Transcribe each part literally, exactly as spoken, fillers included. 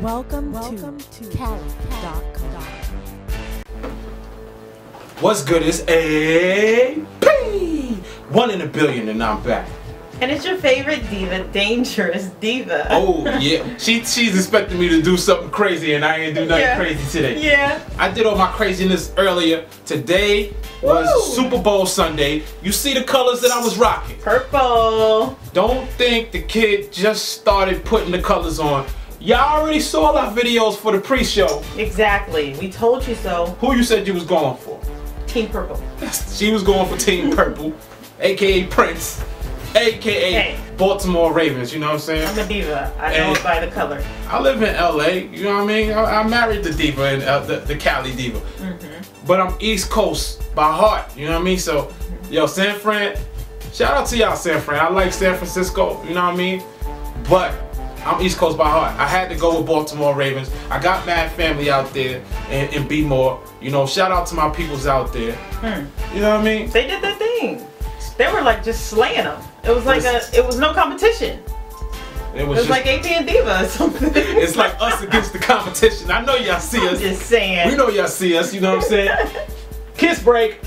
Welcome, Welcome to, to Cali dot com. What's good? It's A P One in a billion, and I'm back. And it's your favorite diva, Dangerous Diva. Oh yeah, she she's expecting me to do something crazy, and I ain't do nothing yeah. crazy today. Yeah. I did all my craziness earlier. Today was Woo. Super Bowl Sunday. You see the colors that I was rocking. Purple. Don't think the kid just started putting the colors on. Y'all already saw our videos for the pre-show. Exactly. We told you so. Who you said you was going for? Team Purple. She was going for Team Purple, aka Prince, aka Hey. Baltimore Ravens. You know what I'm saying? I'm a diva. I know And it by the color. I live in L A. You know what I mean? I, I married the diva and uh, the, the Cali diva. Mm-hmm. But I'm East Coast by heart. You know what I mean? So, yo, San Fran. Shout out to y'all, San Fran. I like San Francisco. You know what I mean? But I'm East Coast by heart. I had to go with Baltimore Ravens. I got mad family out there in, in B-More. You know, shout out to my peoples out there. Hmm. You know what I mean? They did their thing. They were like just slaying them. It was like a, it was no competition. It was, It was just, like A P and Diva or something. It's like us against the competition. I know y'all see I'm us. just saying. We know y'all see us. You know what I'm saying? Kiss break.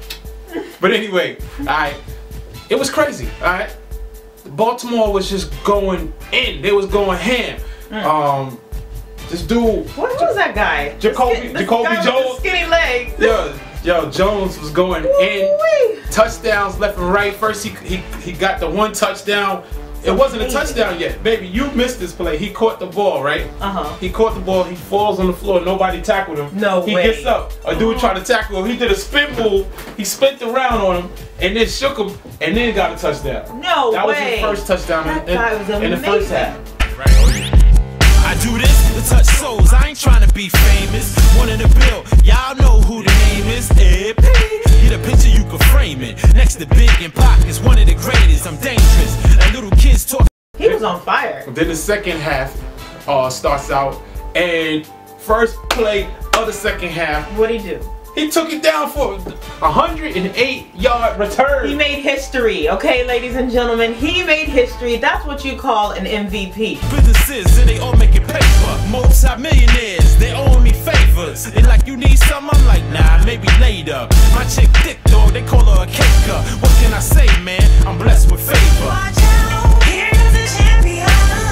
But anyway, alright. It was crazy, alright? Baltimore was just going in. They was going ham. Mm. Um, this dude. What was that guy? Jacoby- The skin- the Jacoby guy with Jones? the skinny legs. Yo, yo, Jones was going in. Woo-wee. Touchdowns left and right. First, he he he got the one touchdown. It wasn't a Amazing. touchdown yet, baby. You missed this play. He caught the ball, right? Uh huh. He caught the ball. He falls on the floor. Nobody tackled him. No he way. gets up. A dude tried to tackle him. He did a spin move. He spent around on him and then shook him and then got a touchdown. No that way. was his first touchdown That in, guy was in, in the first amazing. half. I do this to touch souls. I ain't trying to be famous. One in the bill, y'all know who the name is. A P Get a picture, you can frame it. Next to Big and Pac is one of the greatest. I'm dangerous. And little kids talk. He was on fire. Then the second half uh, starts out, and first play of the second half, What'd he do? he took it down for a one hundred eight yard return. He made history, okay, ladies and gentlemen? He made history. That's what you call an M V P. Businesses and they all making paper. Multi-millionaires, they owe me favors. They like, you need something? I'm like, nah, maybe later. My chick thick dog, they call her a caker. What can I say, man? I'm blessed with favor. Watch out, here's the champion.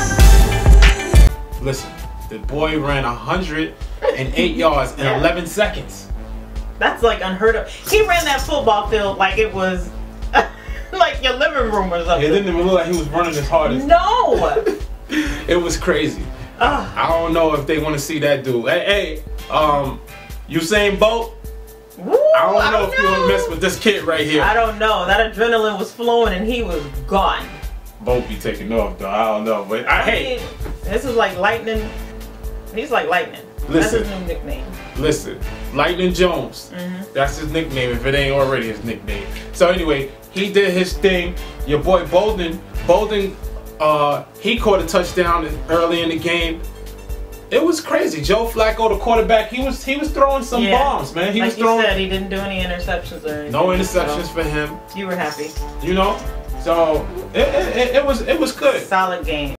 Listen, the boy ran one hundred eight yards in Yeah. eleven seconds. That's like unheard of. He ran that football field like it was like your living room or something. It didn't even look like he was running as hard as. No! It was crazy. Ugh. I don't know if they want to see that dude. Hey, hey, um, Usain Bolt. Woo, I don't know if you want to mess with this kid right here. I don't know. That adrenaline was flowing and he was gone. Bolt be taking off though. I don't know, but I, I hey, mean, this is like lightning. He's like lightning. Listen. That's his new nickname. listen, Lightning Jones. Mm-hmm. That's his nickname if it ain't already his nickname. So anyway, he did his thing. Your boy Bolden, Bolden, uh, he caught a touchdown early in the game. It was crazy. Joe Flacco, the quarterback, he was he was throwing some Yeah. bombs, man. He like was you throwing said, he didn't do any interceptions or anything. no interceptions so for him. you were happy. You know, so it, it, it was it was good. Solid game.